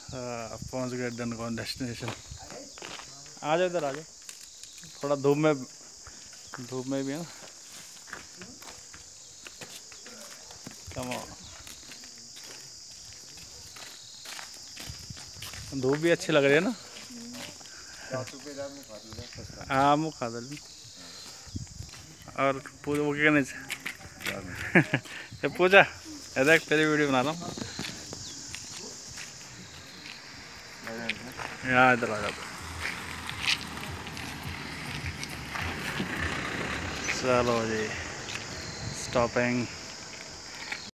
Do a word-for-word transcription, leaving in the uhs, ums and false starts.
पहुंच गए डनकॉन डेस्टिनेशन। आ जाओ इधर आ जाओ, थोड़ा धूप में धूप में भी है ना। कम धूप भी अच्छी लग रही है ना। हाँ मुँह खा दल और पूजा वो क्या नहीं पूजा देख तेरी वीडियो बना रहा हूँ। यहाँ इधर आ जाता। चलो जी स्टॉपिंग।